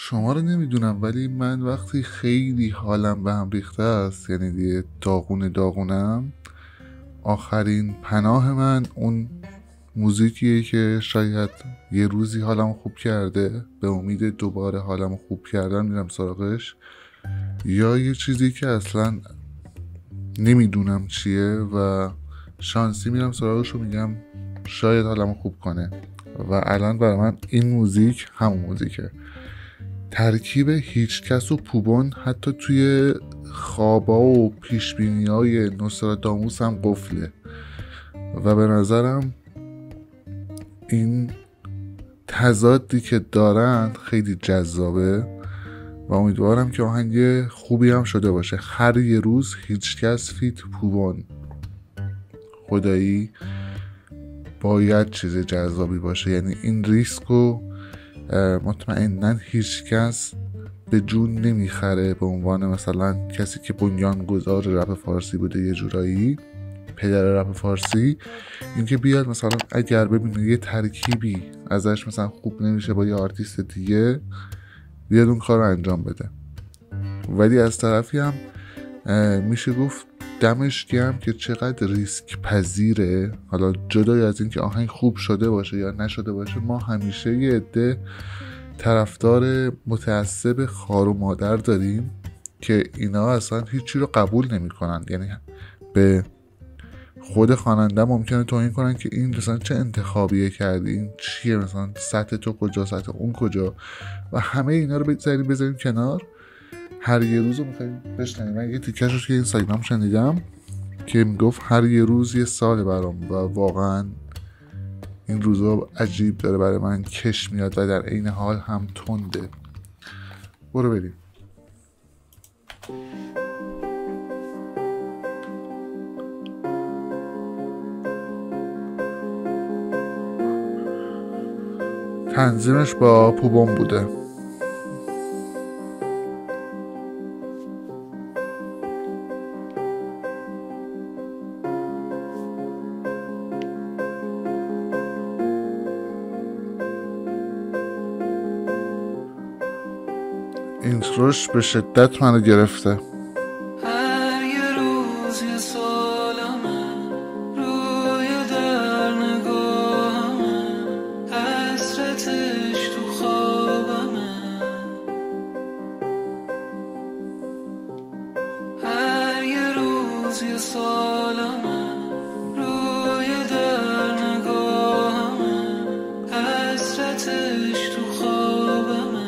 شما رو نمیدونم ولی من وقتی خیلی حالم به هم ریخته است، یعنی دیگه داغونم، آخرین پناه من اون موزیکیه که شاید یه روزی حالم خوب کرده، به امید دوباره حالم خوب کردن میرم سراغش، یا یه چیزی که اصلا نمیدونم چیه و شانسی میرم سراغش و میگم شاید حالم خوب کنه. و الان برای من این موزیک همون موزیکه. ترکیب هیچکس و پوبون حتی توی خوابا و پیشبینی های نوستراداموس هم قفله و به نظرم این تضادی که دارن خیلی جذابه و امیدوارم که آهنگ خوبی هم شده باشه. هر یه روز هیچکس فیت پوبون، خدایی باید چیز جذابی باشه. یعنی این ریسکو مطمئناً هیچکس به جون نمیخره به عنوان مثلا کسی که بنیانگذار رپ فارسی بوده، یه جورایی پدر رپ فارسی، اینکه بیاد مثلا اگر ببینه یه ترکیبی ازش مثلا خوب نمیشه با یه آرتیست دیگه، بیاد اون کار رو انجام بده. ولی از طرفی هم میشه گفت دمش گرم که چقدر ریسک پذیره. حالا جدای از این که آهنگ خوب شده باشه یا نشده باشه، ما همیشه یه عده طرفدار متعصب خار و مادر داریم که اینا اصلا هیچی رو قبول نمی کنن. یعنی به خود خواننده ممکنه توهین کنن که این مثلا چه انتخابیه کردی، این چیه، مثلا سطح تو کجا، سطح اون کجا، و همه اینا رو بذاریم کنار. هر یه روز رو میخواییم بشنیم. من یه تیکش رو که اینستاگرام شنیدم که میگفت هر یه روز یه سال برام و واقعا این روزا عجیب داره برای من کش میاد و در عین حال هم تنده. برو بریم. تنظیمش با پوبون بوده. اینتروش به شدت منو گرفته. هر یه روز یه سالمه، روی در نگاهمه، حسرتش تو خوابمه. هر یه روز یه سالمه، روی در نگاهمه، حسرتش تو خوابمه.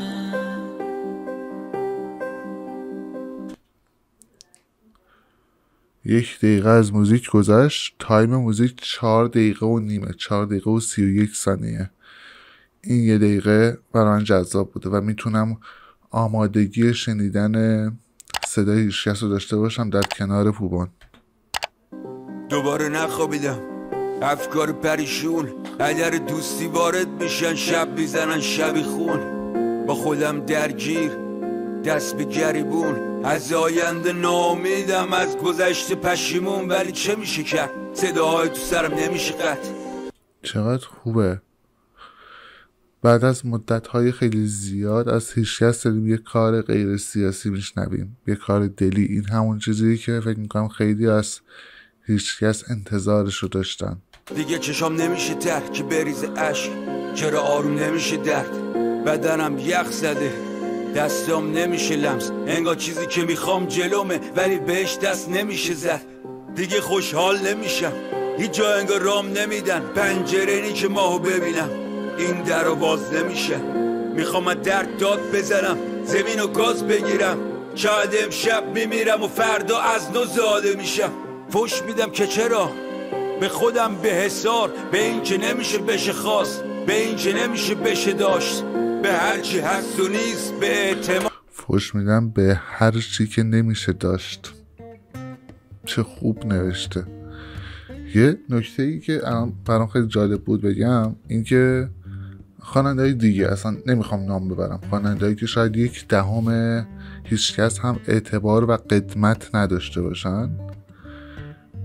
یک دقیقه از موزیک گذشت. تایم موزیک 4 دقیقه و نیمه، 4 دقیقه و 31 ثانیه. این یه دقیقه برای من جذاب بوده و میتونم آمادگی شنیدن صدای هیچکس رو داشته باشم در کنار پوبون. دوباره نخوابیدم، افکار پریشون، اگر دوستی وارد میشن شب میزنن شبی خون. با خودم درگیر، دست به گریبون، از آینده ناامیدم، از گذشته پشیمون. ولی چه میشه کرد، صداهای تو سرم نمیشه قطع. چقدر خوبه. بعد از مدت‌های خیلی زیاد از هیچکس داریم یه کار غیر سیاسی میشنویم، یه کار دلی. این همون چیزی که فکر میکنم خیلی از هیچکس انتظارش رو داشتن. دیگه چشام نمیشه تر که بریز عشق، چرا آروم نمیشه درد، بدنم یخ زده، دستام نمیشه لمس، انگار چیزی که میخوام جلومه ولی بهش دست نمیشه زد. دیگه خوشحال نمیشم، هیچ جا انگار رام نمیدن، پنجره نی که ماهو ببینم، این در رو باز نمیشه. میخوام از درد داد بزنم، زمین و گاز بگیرم، شاید امشب میمیرم و فردا از نو زاده میشم. فوش میدم که چرا به خودم به حسار، به این که نمیشه بشه خواست، به این که نمیشه بشه داشت، به هر چی هست و نیست به اعتماد. فوش میدم به هر چی که نمیشه داشت. چه خوب نوشته. یه نکته ای که برام خیلی جالب بود بگم، این که خواننده‌های دیگه، اصلا نمیخوام نام ببرم، خواننده‌ای که شاید 1/10 هیچکس هم اعتبار و قدمت نداشته باشن،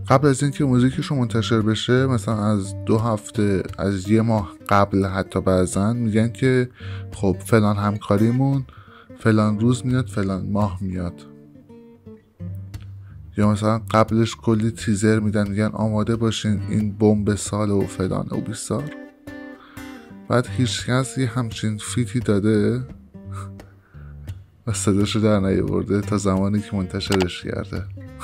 قبل از اینکه موزیکشون منتشر بشه، مثلا از 2 هفته، از 1 ماه قبل حتی بعضن میگن که خب فلان همکاریمون فلان روز میاد، فلان ماه میاد. یا مثلا قبلش کلی تیزر میدن، میگن آماده باشین این بمب سال و فلان و بیسار. بعد هیچ کس یه همچین فیتی داده و صداشو در نیاورده تا زمانی که منتشرش کرده.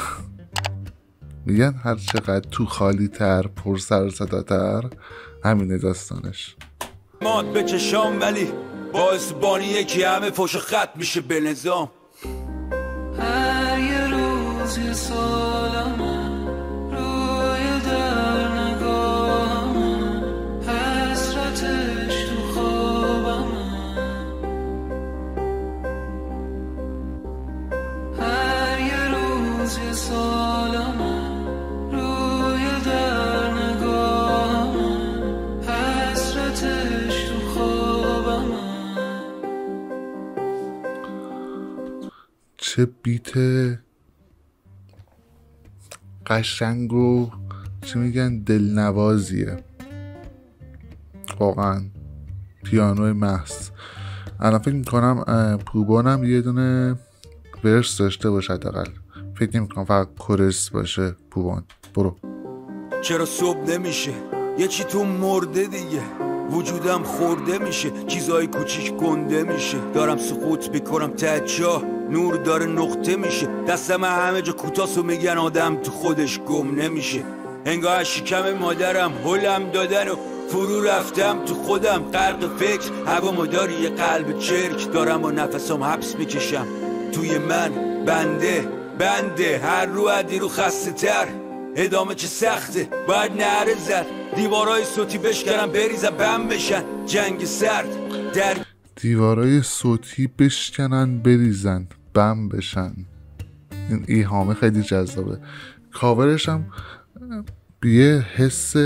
میگن هر چقدر تو خالی تر، پر سر صدا تر، همینه داستانش. ماد به چشام ولی باعث بانی یکی همه فوش خط میشه به نظام. هر یه روز یه سالمه روی در نگاهمه، حسرتش تو خوابمه. هر یه روز یه سالمه روی در نگاهمه، حسرتش تو خوابمه. چه بیت قشنگ و چی میگن دلنوازیه واقعا. پیانوی محض. الان فکر میکنم پوبانم یه دونه ورس داشته باشه حداقل. فکر نمیکنم فقط کورس باشه. پوبان برو. چرا صبح نمیشه یه چی تو مرده دیگه، وجودم خورده میشه، چیزای کوچیک گنده میشه، دارم سقوط میکنم ته چاه، نور داره نقطه میشه، دستم همه جا کوتاست و میگن آدم تو خودش گم نمیشه. انگار شکم مادرم هلم دادن و فرو رفتم تو خودم، غرق فکر هوامو داری یه قلب چرک دارم و نفسم حبس میکشم توی من. بنده هر رو عدی رو خسته تر، ادامه چه سخته باید نعره زد، دیوارای صوتی بشکنم بریزم بم بشن، جنگ سرد در دیوارای صوتی بشکنن بریزن بم بشن. این ایهامه خیلی جذابه. کاورش هم یه حس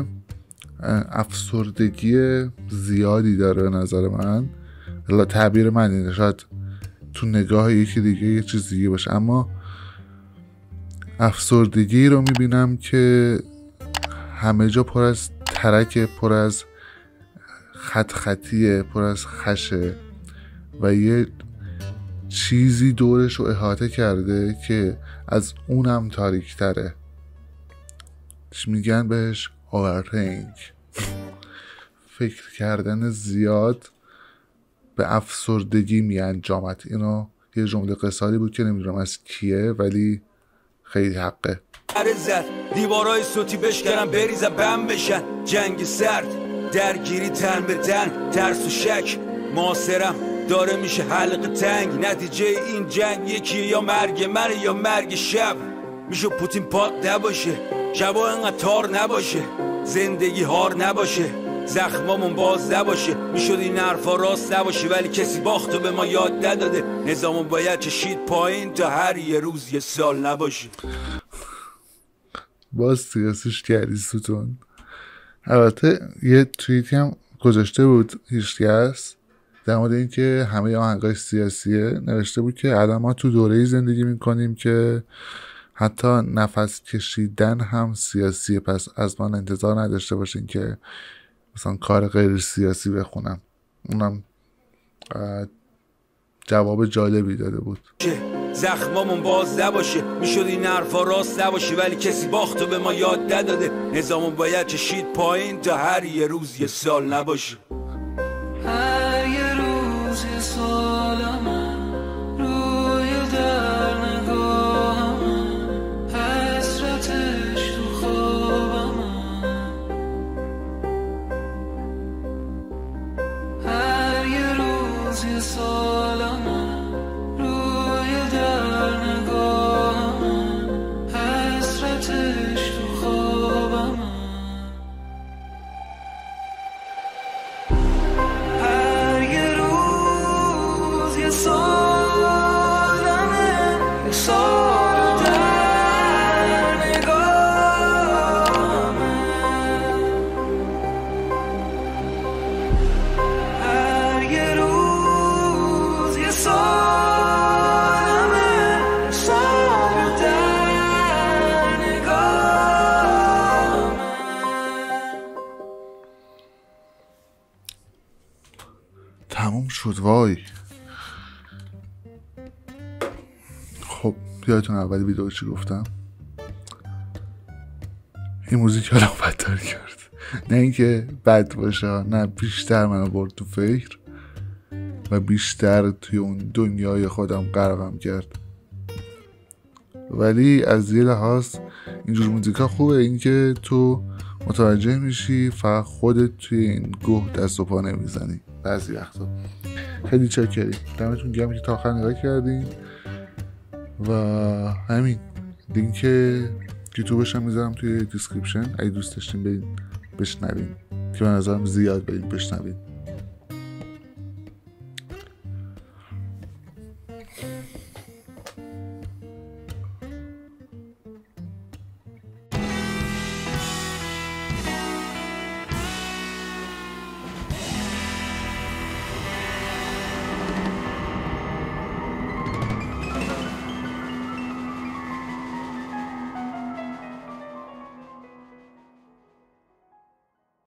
افسردگی زیادی داره به نظر من. الا تعبیر من اینه، شاید تو نگاه یکی دیگه یه چیز دیگه باشه، اما افسردگی رو میبینم که همه جا پر از ترکه، پر از خطیه، پر از خشه و یه چیزی دورش رو احاطه کرده که از اونم تاریک تره. میگن بهش overthink. فکر کردن زیاد به افسردگی میانجامد. اینو یه جمله قصاری بود که نمیدونم از کیه ولی خیلی حقه. زد دیوارای صوتی بشکنم بریزم بم بشن، جنگ سرد درگیری تن به تن، ترس و شک معاصرم داره میشه حلقه تنگ. نتیجه این جنگ یکیه، یا مرگ من یا مرگ شب. میشه پوتین پاک نباشه، شبا انقدر تار نباشه، زندگی هار نباشه، زخمامون باز نباشه. میشد این حرفا راست نباشه ولی کسی باختو به ما یاد نداده، نظامون باید چشید پایین تا هر یه روز یه سال نباشه. باز سیاسیش کردی ستون. البته یه توییتی هم گذاشته بود هیچکس در مورد این که همه آهنگای سیاسیه، نوشته بود که الان ما تو دوره‌ای زندگی میکنیم که حتی نفس کشیدن هم سیاسیه، پس از من انتظار نداشته باشین که مثلا کار غیر سیاسی بخونم. اونم جواب جالبی داده بود. زخمامون باز نباشه، میشد این حرفا راست نباشه ولی کسی باختو به ما یاد نداده، نظامون باید چشید پایین تا هر یه روز یه سال نباشه. هر یه روز یه سالمه روی در نگاهمه، حسرتش تو خوابمه. هر یه روز یه سالمه روی در نگاهمه، حسرتش تو خوابمه. هر یه روز یه سالمه، یه سال در نگاهمه. هر یه روز یه سالمه، یه سال در نگاهمه. شد وای. خب یادتون اول ویدیو چی گفتم؟ این موزیک حالا بدتر کرد. نه اینکه بد باشه، نه، بیشتر منو برد تو فکر و بیشتر توی اون دنیای خودم غرقم کرد. ولی از یه لحاظ اینجور موزیکا خوبه، اینکه تو متوجه میشی فقط خودت توی این گوه دست و پا نمیزنی بعضی وقتا. خیلی چاکریم، دمتون گرم که تا آخر نگاه کردین و همین. لینک یوتیوبش هم میذارم توی دیسکریپشن اگه دوست داشتین برین بشنوین، که من نظرم زیاد برین بشنوین.